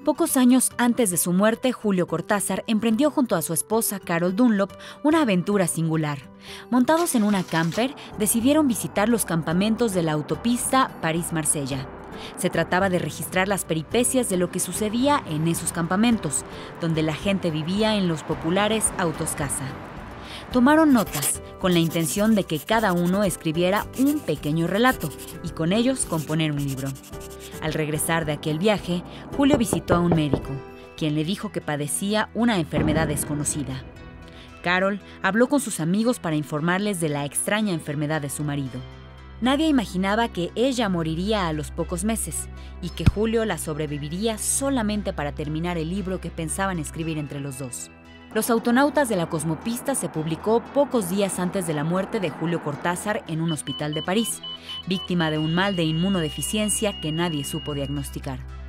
Pocos años antes de su muerte, Julio Cortázar emprendió junto a su esposa Carol Dunlop una aventura singular. Montados en una camper, decidieron visitar los campamentos de la autopista París-Marsella. Se trataba de registrar las peripecias de lo que sucedía en esos campamentos, donde la gente vivía en los populares autos casa. Tomaron notas, con la intención de que cada uno escribiera un pequeño relato y con ellos componer un libro. Al regresar de aquel viaje, Julio visitó a un médico, quien le dijo que padecía una enfermedad desconocida. Carol habló con sus amigos para informarles de la extraña enfermedad de su marido. Nadie imaginaba que ella moriría a los pocos meses y que Julio la sobreviviría solamente para terminar el libro que pensaban escribir entre los dos. Los autonautas de la Cosmopista se publicó pocos días antes de la muerte de Julio Cortázar en un hospital de París, víctima de un mal de inmunodeficiencia que nadie supo diagnosticar.